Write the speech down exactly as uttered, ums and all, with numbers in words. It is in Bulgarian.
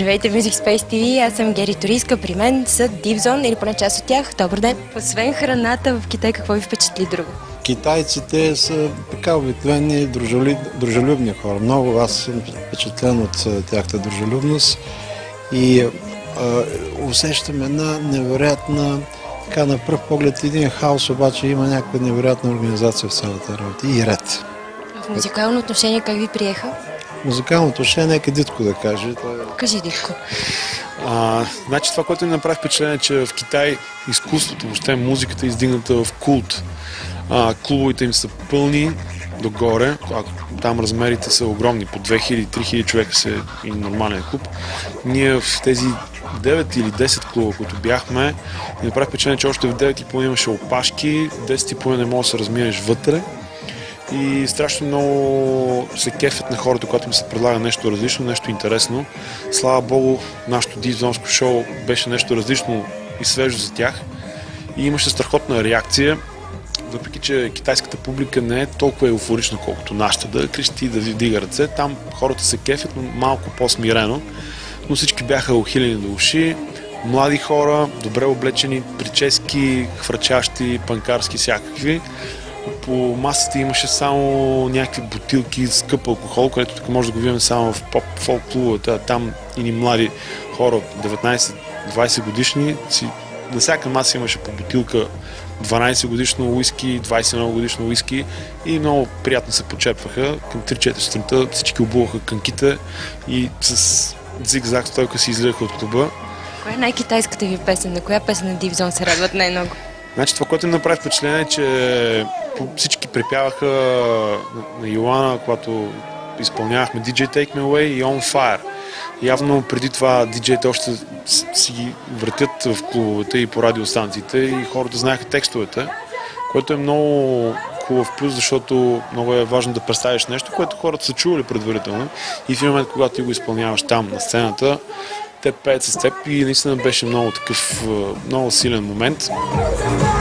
Здравейте, Music Space ти ви, аз съм Гери Туриска, при мен са Deep Zone или поне част от тях. Добър ден! Освен храната в Китай, какво ви впечатли друго? Китайците са така обикновени, дружелюбни хора. Много аз съм впечатлен от тяхната дружелюбност и а, усещам една невероятна, така на пръв поглед един хаос, обаче има някаква невероятна организация в цялата работа и ред. В музикално отношение как ви приеха? Музикално отношение, нека Дитко да каже. Кажи, Дитко. А, значи това, което ми направи впечатление, че в Китай изкуството, въобще музиката е издигната в култ. А, клубовете им са пълни догоре, там размерите са огромни, по две хиляди до три хиляди човека са и нормален клуб. Ние в тези девет или десет клуба, които бяхме, ми направи впечатление, че още в девет и половина имаше опашки, десет и половина не можеш да се разминеш вътре. И страшно много се кефят на хората, когато ми се предлага нещо различно, нещо интересно. Слава Богу, нашето дивзонско шоу беше нещо различно и свежо за тях. И имаше страхотна реакция, въпреки че китайската публика не е толкова еуфорична, колкото нашата, да крещи, да вдига ръце. Там хората се кефят, но малко по-смирено. Но всички бяха ухилени до уши. Млади хора, добре облечени, прически, хвърчащи, панкарски, всякакви. По масата имаше само някакви бутилки, скъп алкохол, което тук може да го видим само в поп-фолк клубовете. Там и ни млади хора, деветнайсет-двайсет годишни, си, на всяка маса имаше по бутилка дванайсет годишно уиски, двайсет и едно годишно уиски и много приятно се почерпваха. Към три-четири сутринта всички обуваха канките и с зигзаг стойка си излизаха от клуба. Коя е най-китайската ви песен? На коя песен на Deep Zone се радват най-много? Значи това, което им направи впечатление е, че всички припяваха на Йоана, когато изпълнявахме ди джей Take Me Away и On Fire. Явно преди това диджеите още си ги въртят в клубовете и по радиостанциите и хората знаеха текстовете, което е много хубав плюс, защото много е важно да представиш нещо, което хората са чували предварително и в момент, когато ти го изпълняваш там на сцената, те пеят с теб и наистина беше много такъв, много силен момент.